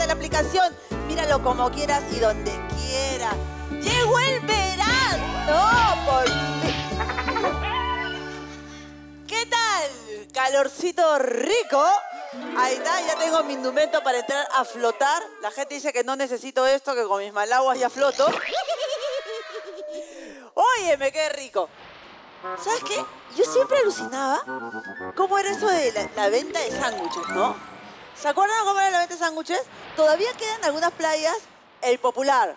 la aplicación. Míralo como quieras y donde quieras. ¡Llegó el verano! ¡Por fin! ¿Qué tal? ¿Calorcito rico? Ahí está, ya tengo mi indumento para entrar a flotar. La gente dice que no necesito esto, que con mis malaguas ya floto. Oye, me quedé rico. ¿Sabes qué? Yo siempre alucinaba cómo era eso de la venta de sándwiches, ¿no? ¿Se acuerdan cómo era la venta de sándwiches? Todavía queda en algunas playas el popular.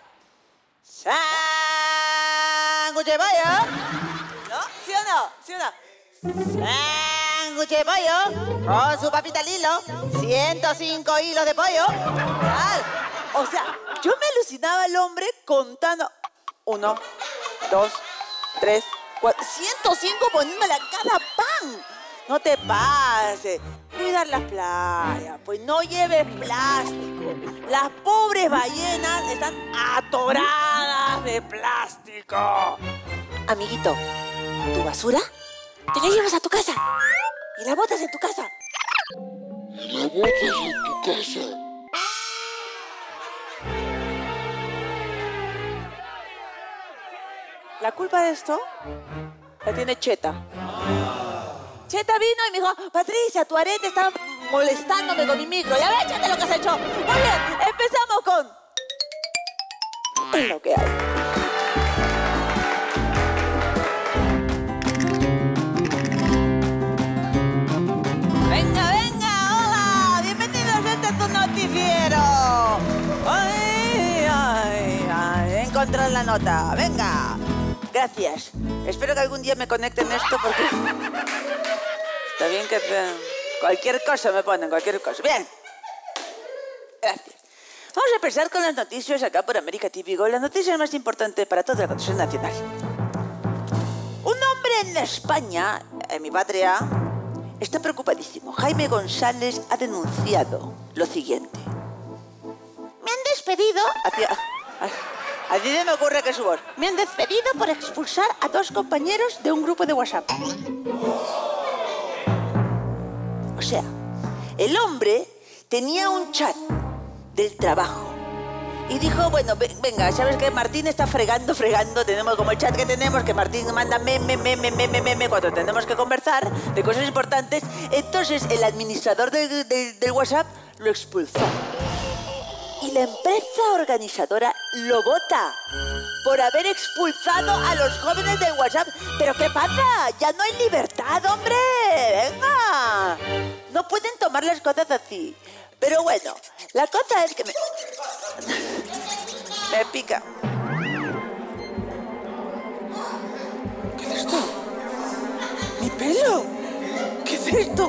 ¡Sándwich de pollo! ¿No? ¿Sí o no? ¿Sí o no? ¡Sándwich de pollo! Con su papita al hilo. 105 hilos de pollo. Claro. O sea, yo me alucinaba al hombre contando 1, 2, 3, 4, 105 poniéndole a cada pan. No te pases. Cuidar las playas, pues no lleves plástico. Las pobres ballenas están atoradas de plástico. Amiguito, ¿tu basura? Te la llevas a tu casa y la botas en tu casa. La botas en tu casa. La culpa de esto la tiene Cheta. Cheta vino y me dijo, Patricia, tu arete está molestándome con mi micro. Ya ves, Cheta, lo que has hecho. Muy bien, empezamos con... Es lo que hay. Venga, venga, hola. Bienvenidos a este tu noticiero. Ay, ay, ay. Encontrar la nota. Venga. Gracias. Espero que algún día me conecten esto porque... Está bien que... Cualquier cosa me ponen, cualquier cosa. Bien. Gracias. Vamos a empezar con las noticias acá por América TV Go. Las noticias más importantes para toda la conexión nacional. Un hombre en España, en mi patria, está preocupadísimo. Jaime González ha denunciado lo siguiente. Me han despedido... Así se me ocurre que es su voz. Me han despedido por expulsar a 2 compañeros de un grupo de WhatsApp. O sea, el hombre tenía un chat del trabajo y dijo, bueno, venga, ¿sabes qué? Martín está fregando, tenemos como el chat que tenemos, que Martín manda meme cuando tenemos que conversar de cosas importantes. Entonces el administrador del WhatsApp lo expulsó. Y la empresa organizadora lo vota por haber expulsado a los jóvenes del WhatsApp. ¿Pero qué pasa? Ya no hay libertad, hombre. Venga. No pueden tomar las cosas así. Pero bueno, la cosa es que me pica. ¿Qué es esto? ¿Mi pelo? ¿Qué es esto?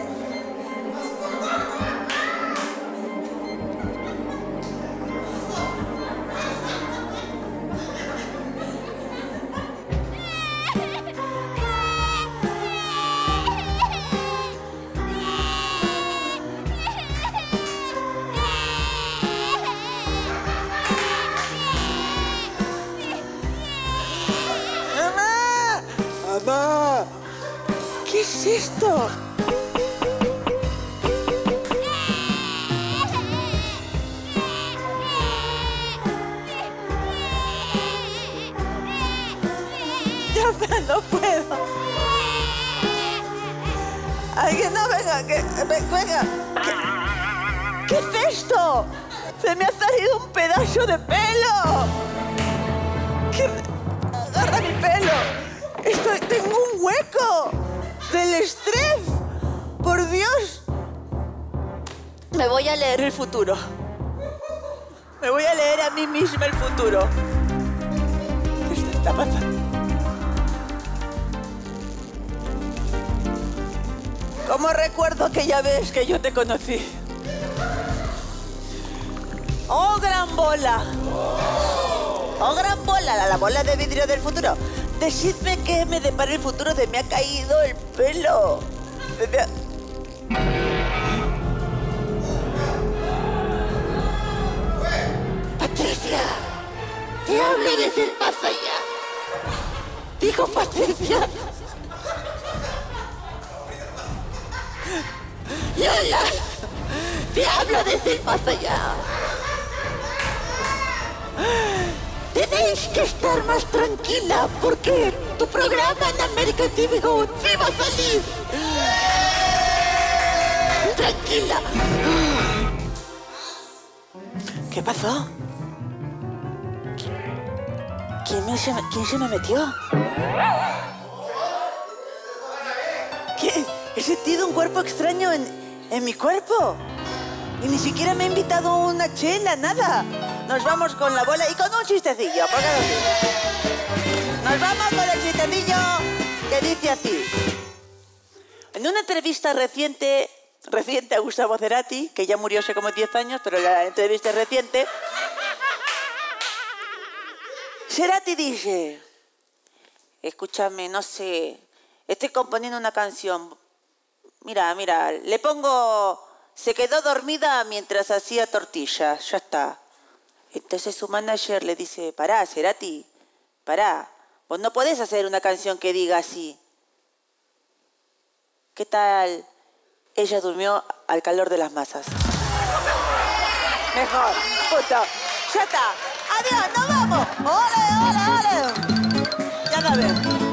¡Mamá! ¿Qué es esto? Ya, no puedo. Alguien no, venga, venga. ¿Qué es esto? Se me ha salido un pedazo de pelo. Agarra mi pelo. Tengo un hueco del estrés. Por Dios. Me voy a leer el futuro. Me voy a leer a mí misma el futuro. ¿Qué está pasando? ¿Cómo recuerdo aquella vez que yo te conocí? ¡Oh, gran bola! ¡Oh, gran bola! La bola de vidrio del futuro. Decidme qué me depara el futuro. Se me ha caído el pelo. Patricia, te hablo desde el más allá. Dijo Patricia. Lola, te hablo desde el más allá. Tenéis que estar más tranquila porque tu programa en American TV Go sí va a salir. Tranquila. ¿Qué pasó? ¿Quién se me metió? ¿Qué? He sentido un cuerpo extraño en mi cuerpo. Y ni siquiera me ha invitado a una chela, nada. Nos vamos con la bola y con un chistecillo. ¿Por qué no digo? Nos vamos con el chistecillo que dice así. En una entrevista reciente a Gustavo Cerati, que ya murió hace como 10 años, pero la entrevista es reciente, Cerati dice, escúchame, no sé, estoy componiendo una canción. Mira, le pongo, se quedó dormida mientras hacía tortillas, ya está. Entonces su manager le dice, pará, Cerati, pará, vos no podés hacer una canción que diga así. ¿Qué tal? Ella durmió al calor de las masas. Mejor, puto. Ya está. Adiós, nos vamos. ¡Ole! Ya la veo.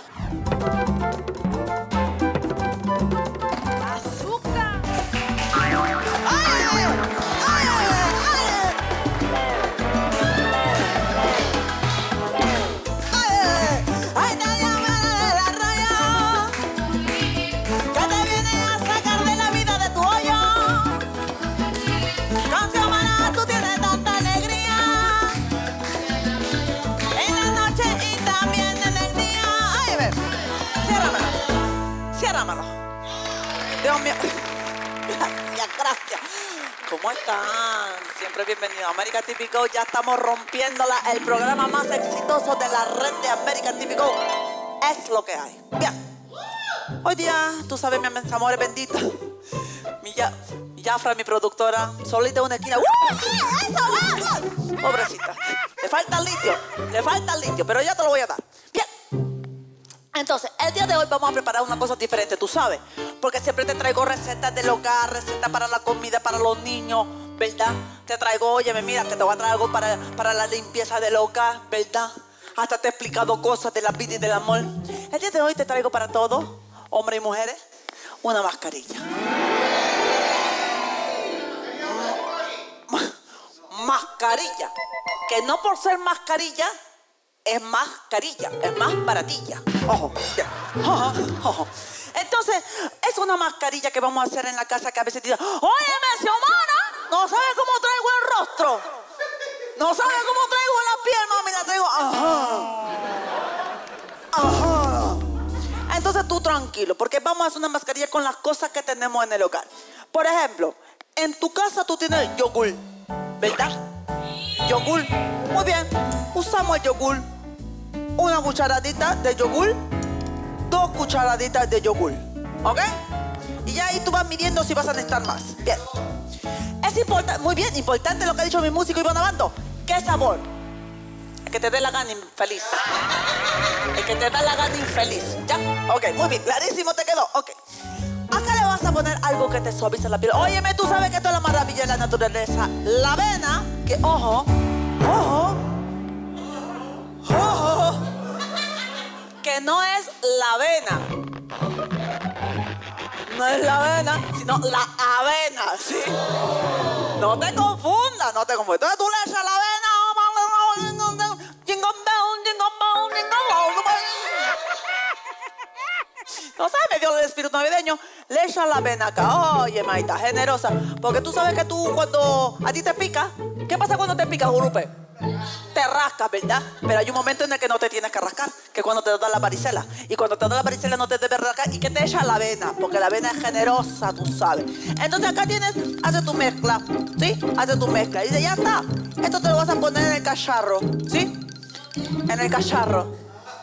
¡Azúcar! ¡Ay! Dios mío. Gracias. ¿Cómo están? Siempre bienvenidos a American TV Go. Ya estamos rompiéndola. El programa más exitoso de la red de American TV Go. Es lo que hay. Bien. Hoy día, tú sabes, mi amor bendita. Mi Jafra, mi productora, solita en una esquina. ¡Eso! Pobrecita. Le falta el litio, pero ya te lo voy a dar. Bien. Entonces, el día de hoy vamos a preparar una cosa diferente, tú sabes. Porque siempre te traigo recetas del hogar, recetas para la comida, para los niños, ¿verdad? Te traigo, óyeme, mira, que te voy a traer algo para la limpieza del hogar, ¿verdad? Hasta te he explicado cosas de la vida y del amor. El día de hoy te traigo para todos, hombres y mujeres, una mascarilla. Mascarilla. Que no por ser mascarilla, es mascarilla, es más baratilla. Ojo, ya. Ojo. Entonces, es una mascarilla que vamos a hacer en la casa que a veces te dicen, óyeme, Xiomara, no sabes cómo traigo el rostro. No sabes cómo traigo la piel, mami, la traigo. Ajá. Entonces tú tranquilo, porque vamos a hacer una mascarilla con las cosas que tenemos en el hogar. Por ejemplo, en tu casa tú tienes yogur, ¿verdad? Yogur. Muy bien. Usamos el yogur. Una cucharadita de yogur. 2 cucharaditas de yogur. ¿Ok? Y ya ahí tú vas midiendo si vas a necesitar más. Bien. Es importante, muy bien, importante lo que ha dicho mi músico Iván Abando. ¿Qué sabor? El que te dé la gana infeliz. El que te da la gana infeliz. ¿Ya? Ok, muy bien. Clarísimo te quedó. Ok. Acá le vas a poner algo que te suavice la piel. Óyeme, tú sabes que esto es la maravilla de la naturaleza. La avena, que ojo, que no es la avena. No es la avena, sino la avena, ¿sí? No te confundas, no te confundas. Entonces tú le echas la avena. No sabes, me dio el espíritu navideño. Le echas la avena acá. Oye, maita, generosa. Porque tú sabes que tú cuando a ti te pica, ¿qué pasa cuando te pica, Jurupe? Te rascas, ¿verdad? Pero hay un momento en el que no te tienes que rascar, que es cuando te da la varicela. Y cuando te da la varicela no te debes rascar. ¿Y qué te echa la avena? Porque la avena es generosa, tú sabes. Entonces acá tienes, haces tu mezcla, ¿sí? Haces tu mezcla. Y dice, ya está. Esto te lo vas a poner en el cacharro, ¿sí? En el cacharro.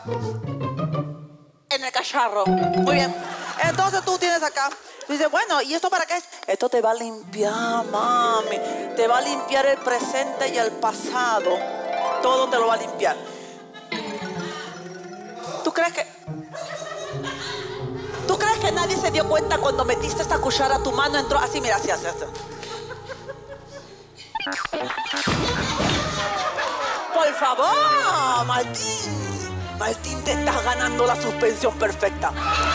En el cacharro. Muy bien. Entonces tú tienes acá. Dices, bueno, ¿y esto para qué es? Esto te va a limpiar, mami. Te va a limpiar el presente y el pasado. Todo te lo va a limpiar. ¿Tú crees que nadie se dio cuenta cuando metiste esta cuchara a tu mano? Entró así, mira, así. Por favor, Martín. Martín, te estás ganando la suspensión perfecta.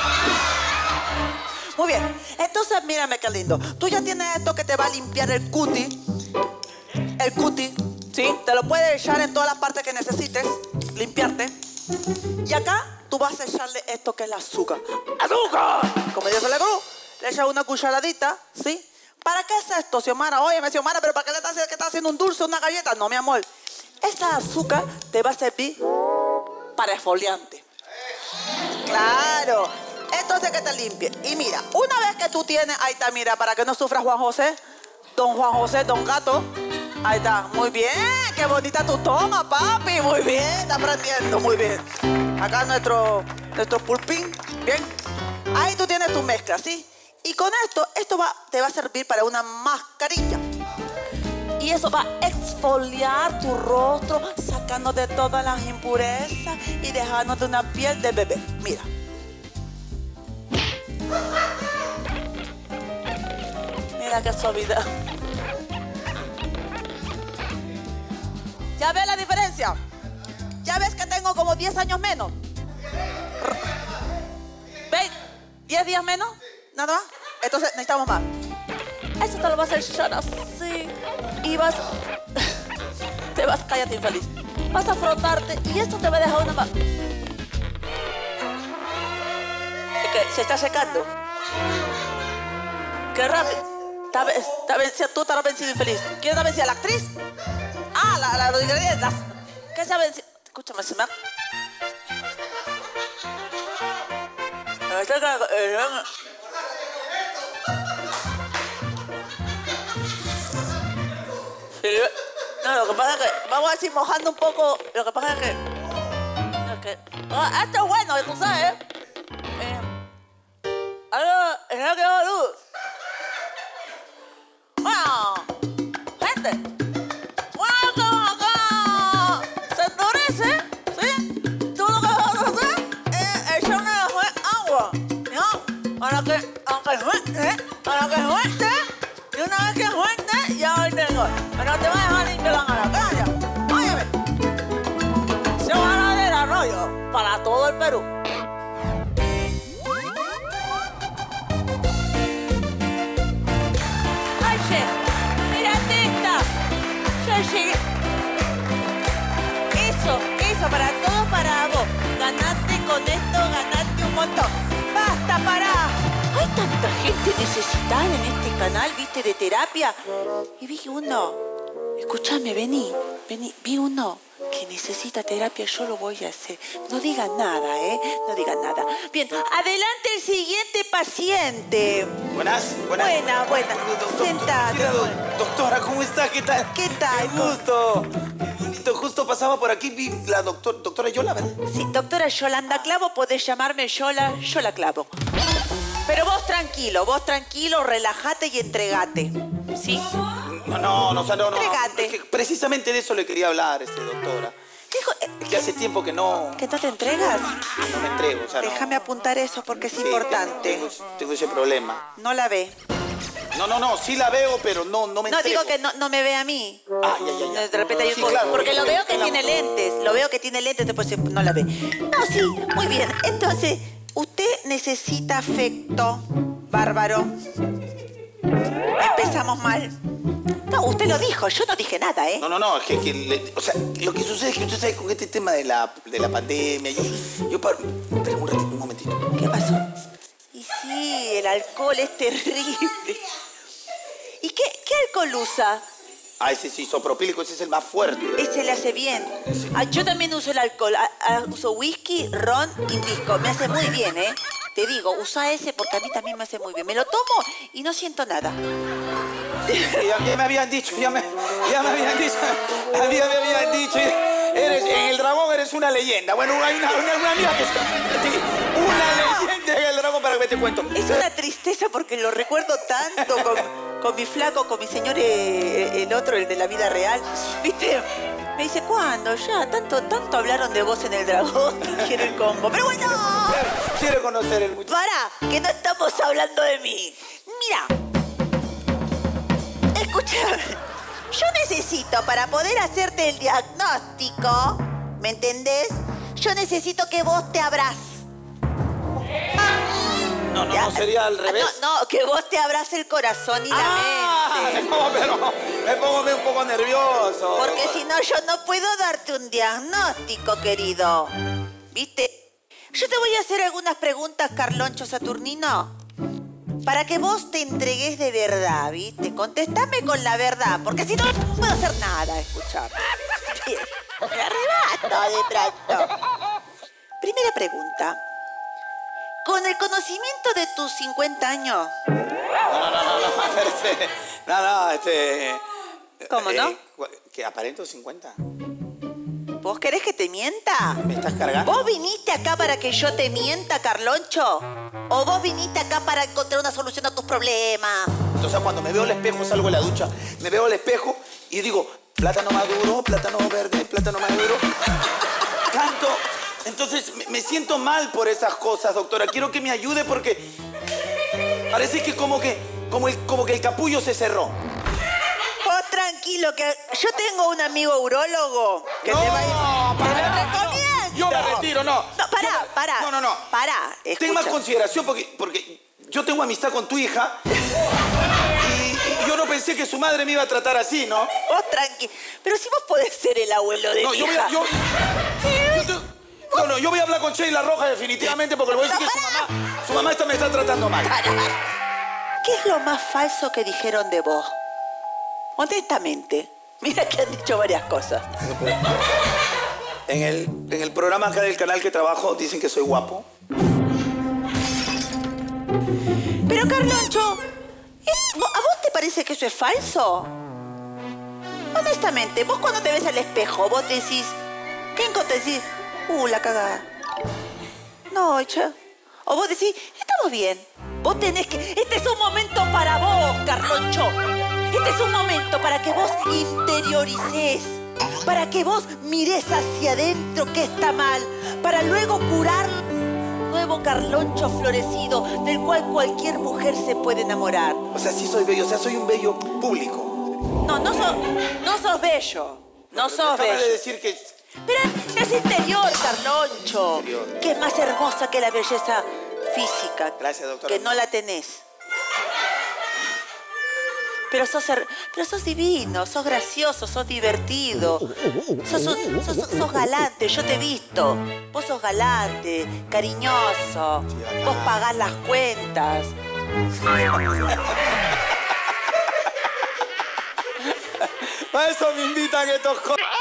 Muy bien. Entonces, mírame qué lindo. Tú ya tienes esto que te va a limpiar el cutis. El cutis, ¿sí? Te lo puedes echar en todas las partes que necesites. Limpiarte. Y acá tú vas a echarle esto que es el azúcar. ¡Azúcar! Como dice la cruz, le echas una cucharadita, ¿sí? ¿Para qué es esto, Xiomara? Óyeme, Xiomara, ¿pero para qué le estás haciendo un dulce, una galleta? No, mi amor. Esa azúcar te va a servir para exfoliante. Claro. Entonces que te limpie. Y mira, una vez que tú tienes, ahí está, mira, para que no sufra Juan José, don Gato. Ahí está, muy bien, qué bonita tu toma, papi, muy bien, está aprendiendo, muy bien. Acá nuestro pulpín, bien. Ahí tú tienes tu mezcla, ¿sí? Y con esto te va a servir para una mascarilla. Y eso va a exfoliar tu rostro, sacándote todas las impurezas y dejándote una piel de bebé. Mira. Mira qué suavidad. ¿Ya ves la diferencia? ¿Ya ves que tengo como 10 años menos? ¿Ves? 10 días menos, nada más. Entonces necesitamos más. Eso te lo vas a echar así. Y cállate, infeliz. Vas a frotarte y esto te va a dejar una más. Es que se está secando. Qué rápido. Tú estás vencido, infeliz. ¿Quién está vencida? ¿La actriz? Ah, los ingredientes. ¿Qué se ha vencido? Escúchame, se me ha... No, lo que pasa es que vamos a decir mojando un poco. Lo que pasa es que esto es bueno, tú sabes. Es lo que va a luz. Bueno, gente. Bueno, acá se endurece, ¿sí? Tú lo que vas a hacer es echarle agua, ¿no? Para que suelte. Y una vez que suelte, ya hoy tengo. Pero te va a dejar limpio la garganta. Óyeme. Xiomara del Arroyo, para todo el Perú. Ay, chef, mírate esta. Yo llegué. Eso, para todo, para vos. Ganaste con esto, ganaste un montón. Basta, pará. Hay tanta gente necesitada en este canal, ¿viste? De terapia. Y vi uno. Escúchame, vení. Vi uno que necesita terapia, yo lo voy a hacer. No digas nada, ¿eh? No digas nada. Bien, adelante el siguiente paciente. Buenas. Buena. Sentate. Doctora, ¿cómo está? ¿Qué tal? ¿Qué tal? Qué gusto. Justo pasaba por aquí, vi la doctora Yola, ¿verdad? Sí, doctora Yolanda Clavo, podés llamarme Yola Clavo. Pero vos tranquilo, relájate y entregate. ¿Sí? No. Entregate. Es que precisamente de eso le quería hablar, doctora. Es que hace tiempo que no... ¿Que no te entregas? No me entrego, o sea, Déjame apuntar eso porque es importante. Tengo ese problema. No la ve. No, sí la veo, pero no me entrego. No, digo que no me ve a mí. Ah, ya. De repente hay un Sí, poco. claro, porque lo veo que claro. tiene lentes. Después no la ve. No, sí, muy bien. Entonces, usted necesita afecto. Bárbaro. Empezamos mal. No, usted lo dijo, yo no dije nada, ¿eh? No, es que o sea, lo que sucede es que usted sabe con este tema de la pandemia, yo paro... Espera un momentito. ¿Qué pasó? Y sí, el alcohol es terrible. ¿Y qué alcohol usa? Ah, ese sí, isopropílico, ese es el más fuerte. Ese le hace bien. Ah, yo también uso el alcohol. Uso whisky, ron y pisco. Me hace muy bien, ¿eh? Te digo, usa ese porque a mí también me hace muy bien. Me lo tomo y no siento nada. Ya me habían dicho, ya me habían dicho. A mí me habían dicho. En el Dragón eres una leyenda. Bueno, hay una amiga que es una leyenda en el Dragón, para que te cuento. Es una tristeza porque lo recuerdo tanto con mi flaco, con mi señor, el otro, el de la vida real. ¿Viste? Me dice, ¿cuándo? Ya, tanto hablaron de vos en el Dragón que quiero el combo. Pero bueno. Quiero conocer el muchacho. Pará, que no estamos hablando de mí. Mira. Escúchame. yo necesito, para poder hacerte el diagnóstico, ¿me entendés? Yo necesito que vos te abraces. No, sería al revés. No, que vos te abraces el corazón y la mente. No, pero me pongo un poco nervioso. Porque si no, yo no puedo darte un diagnóstico, querido. ¿Viste? Yo te voy a hacer algunas preguntas, Carloncho Saturnino, para que vos te entregues de verdad, ¿viste? Contestame con la verdad, porque si no, no puedo hacer nada, escuchar. Bien, me arrebato de pronto. Primera pregunta. Con el conocimiento de tus 50 años... ¿Cómo no? ¿Que aparento 50? ¿Vos querés que te mienta? ¿Me estás cargando? ¿Vos viniste acá para que yo te mienta, Carloncho? ¿O vos viniste acá para encontrar una solución a tus problemas? Entonces, cuando me veo al espejo, salgo de la ducha, me veo al espejo y digo, plátano maduro, plátano verde, plátano maduro. Canto. Entonces, me siento mal por esas cosas, doctora. Quiero que me ayude porque parece que como que el capullo se cerró. Vos tranquilo, que yo tengo un amigo urólogo que te va a ir. ¡Te lo recomiendo! Yo me retiro, no. No, pará. No. Pará, ten más consideración porque yo tengo amistad con tu hija y yo no pensé que su madre me iba a tratar así, ¿no? Vos tranquilo. Pero si vos podés ser el abuelo de mi hija. Yo voy a hablar con Sheila Roja definitivamente porque le voy a decir que su mamá me está tratando mal. ¿Qué es lo más falso que dijeron de vos? Honestamente. Mira que han dicho varias cosas. En el programa acá del canal que trabajo dicen que soy guapo. Pero, Carloncho, ¿a vos te parece que eso es falso? Honestamente, vos cuando te ves al espejo, vos decís... ¿Qué encontrás? Decís, la cagada. No, cha. O vos decís, estamos bien. Vos tenés que... Este es un momento para vos, Carloncho. Este es un momento para que vos interiorices. Para que vos mires hacia adentro qué está mal. Para luego curar un nuevo Carloncho florecido del cual cualquier mujer se puede enamorar. O sea, sí soy bello. O sea, soy un bello público. No sos bello. No sos bello. De decir que... Pero es interior, Carloncho. Interior. Que es más hermosa que la belleza física. Gracias, doctora. Que no la tenés. Pero sos divino, sos gracioso, sos divertido. Sos galante, yo te he visto. Vos sos galante, cariñoso. Vos pagás las cuentas. Para eso me invitan estos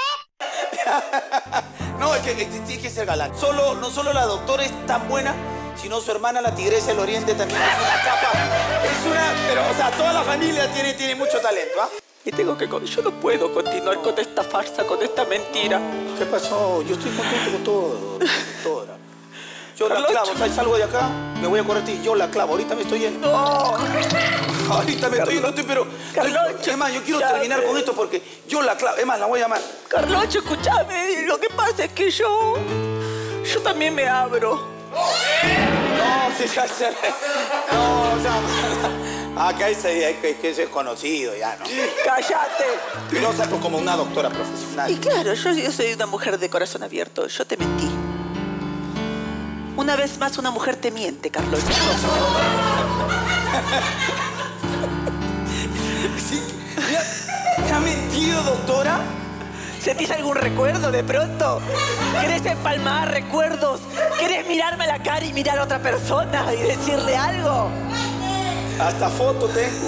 No, es que tiene que ser galán. No solo la doctora es tan buena, sino su hermana, la tigresa del oriente, también es una capa. Pero, o sea, toda la familia tiene mucho talento, ¿ah? Y yo no puedo continuar con esta farsa, con esta mentira. ¿Qué pasó? Yo estoy contento con todo, doctora. Yo la clavo, ¿sabes? Salgo de acá, me voy a correr y yo la clavo. Ahorita me estoy yendo. No. Ahorita me estoy yendo, pero... Carloncho, es más, yo quiero terminar con esto porque yo la clavo. Es más, la voy a llamar. Carloncho, escúchame. Lo que pasa es que yo también me abro. No, sí, ya sé. No, o sea... Acá es que eso es conocido ya, ¿no? ¡Cállate! No, o sea, pues como una doctora profesional. Y claro, yo soy una mujer de corazón abierto. Yo te mentí. Una vez más, una mujer te miente, Carloncho. Sí, ¿me ha mentido, doctora? ¿Sentís algún recuerdo de pronto? ¿Querés empalmar recuerdos? ¿Querés mirarme a la cara y mirar a otra persona y decirle algo? Hasta foto tengo.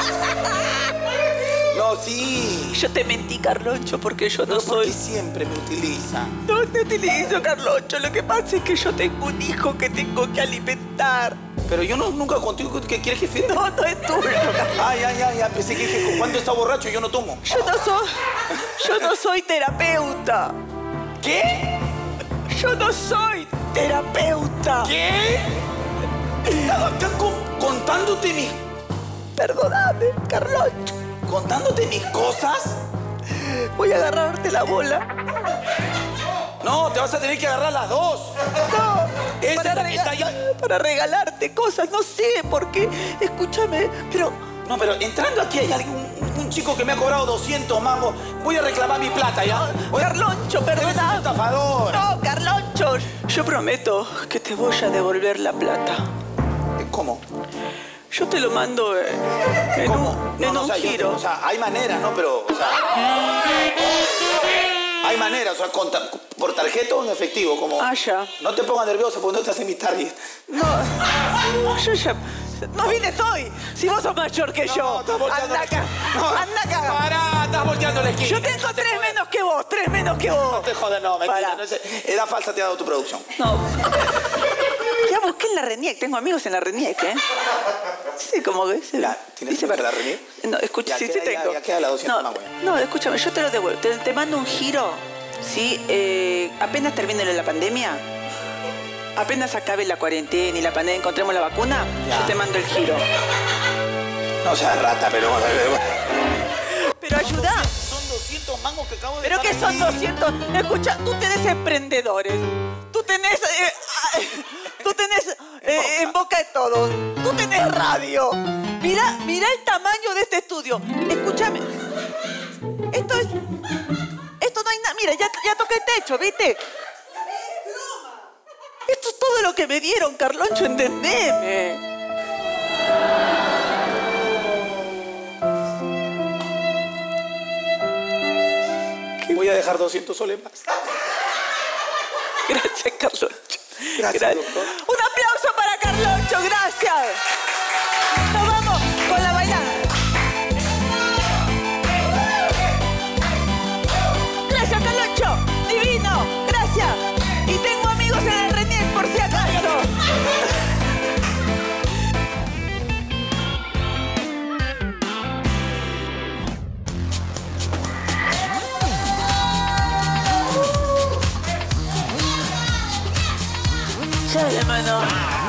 No, sí. Yo te mentí, Carloncho, porque yo no soy... Porque siempre me utiliza. No te utilizo, Carloncho. Lo que pasa es que yo tengo un hijo que tengo que alimentar. Pero yo nunca contigo que quieres que firme. No es tuyo. Ya. Pensé que cuando está borracho yo no tomo. Yo no soy terapeuta. ¿Qué? Yo no soy terapeuta. ¿Qué? Estaba acá contándote mis... Perdóname, Carloncho. ¿Contándote mis cosas? Voy a agarrarte la bola. No, te vas a tener que agarrar las dos. No, Esa es la que está ahí. Para regalarte cosas, no sé por qué. Escúchame, pero... No, pero entrando aquí hay algún un chico que me ha cobrado 200 mangos. Voy a reclamar mi plata, ¿ya? Carloncho, Eres un perdona. estafador. No, Carloncho. Yo prometo que te voy a devolver la plata. ¿Cómo? Yo te lo mando en ¿Cómo? un o sea, giro. o sea, hay maneras, ¿no? Pero, o sea... Hay maneras, o sea, por tarjeta o en efectivo, como... Ah, ya. No te pongas nervioso porque no estás en mi target. No, yo ya... Más bien estoy. Si vos sos mayor que yo. Estás volteando Anda acá. No, Anda acá. Pará, estás volteando la esquina. Yo tengo 3 menos que vos. 3 menos que vos. No te jodas, no, mentira. Pará. No es, edad falsa te ha dado tu producción. No. Ya busqué en la RENIEC. Tengo amigos en la RENIEC, ¿eh? Sí, como ves. Ya, ¿tienes que la RENIEC? No, escucha, Ya sí, queda, sí tengo. ya queda la 200 más, güey. No, escúchame, yo te lo devuelvo. Te mando un giro, ¿sí? Apenas termine la pandemia, apenas acabe la cuarentena y la pandemia, encontremos la vacuna, Ya. yo te mando el giro. No seas rata, pero... Pero ayuda. Son 200 mangos que acabo de... ¿Pero qué son 200? Escucha, tú tenés emprendedores. Tú tenés en boca de todos. Tú tenés radio. Mira el tamaño de este estudio. Escúchame. Esto no hay nada. Mira, ya toqué el techo, ¿viste? Esto es todo lo que me dieron, Carloncho, entendeme. Voy a dejar 200 soles más. Gracias, Carloncho. Gracias, doctor. Un aplauso para Carloncho, gracias. Nos vamos con la bailada. Gracias, Carloncho. Divino. Gracias. Y tengo amigos en el RENIEC por si acaso. Chale, mano.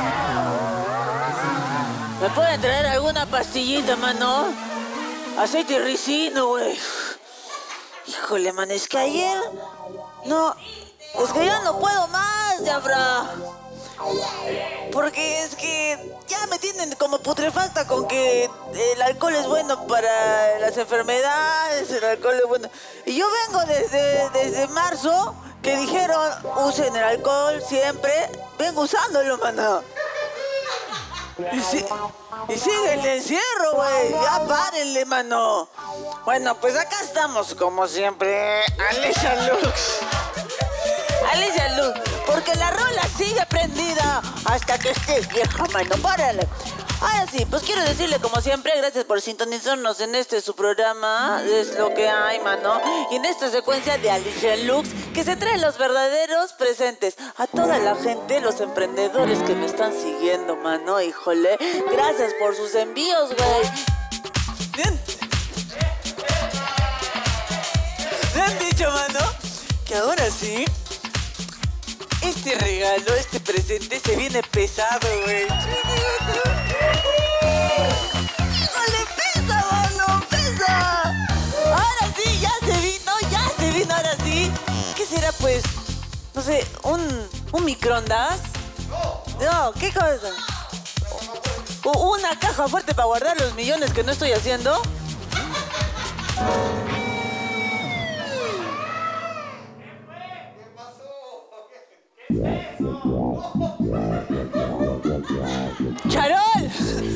¿Me pueden traer alguna pastillita, mano? Aceite y ricino, güey. Híjole, man, es que ayer... No, es que ya no puedo más, Jafra. Porque es que ya me tienen como putrefacta con que el alcohol es bueno para las enfermedades, el alcohol es bueno. Y yo vengo desde marzo, que dijeron, usen el alcohol siempre. Vengo usándolo, mano. Y sigue el encierro, güey. Ya párenle, mano. Bueno, pues acá estamos, como siempre. Alicia Lux. Alicia Lux. Porque la rola sigue prendida hasta que esté vieja, mano. Párale. Ahora sí, pues quiero decirle, como siempre, gracias por sintonizarnos en su programa. Es lo que hay, mano. Y en esta secuencia de Alicia Lux, que se traen los verdaderos presentes a toda la gente, los emprendedores que me están siguiendo, mano. Híjole, gracias por sus envíos, güey. Bien. Me han dicho, mano, que ahora sí, este regalo, este presente se viene pesado, güey. ¡Híjole, pesa, mano, pesa! Ahora sí, ya se vino, ahora sí. ¿Qué será, pues? No sé, ¿un microondas? No, ¿qué cosa? ¿Una caja fuerte para guardar los millones que no estoy haciendo? ¡Charol!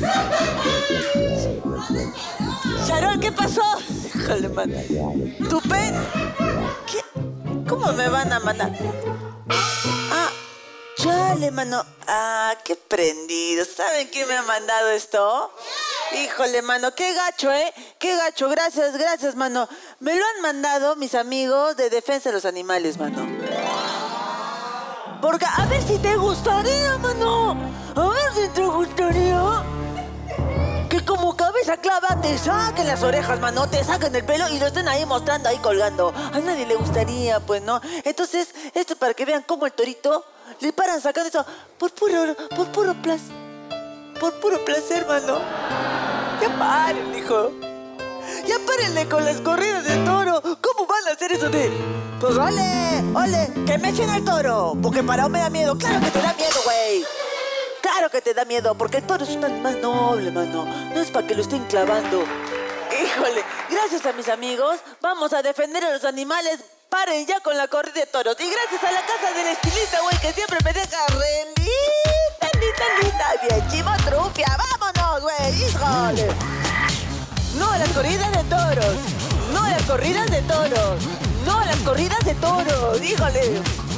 ¡Charol, qué pasó! Híjole, man. ¿Tu pen? ¿Qué? ¿Cómo me van a mandar? Ah, chale, mano. Ah, qué prendido. ¿Saben quién me ha mandado esto? Híjole, mano, qué gacho, ¿eh? Qué gacho. Gracias, mano. Me lo han mandado mis amigos de Defensa de los Animales, mano. Porque a ver si te gustaría, mano. A ver si te gustaría. Que como cabeza clava te saquen las orejas, mano. Te saquen el pelo y lo estén ahí mostrando, ahí colgando. A nadie le gustaría, pues, ¿no? Entonces, esto es para que vean cómo el torito le paran sacando eso por puro placer, mano. Ya paren, hijo. Ya párenle con las corridas de toro. ¿Cómo van a hacer eso de...? Pues ole, que me echen el toro. Porque para me da miedo. Claro que te da miedo, güey. Claro que te da miedo, porque el toro es un animal noble, mano. No es para que lo estén clavando. Híjole, gracias a mis amigos, vamos a defender a los animales. Paren ya con la corrida de toros. Y gracias a la casa del estilista, güey, que siempre me deja re linda. Bien, chimotrufia, vámonos, güey, híjole. No a las corridas de toros. No a las corridas de toros. No a las corridas de toros, híjole.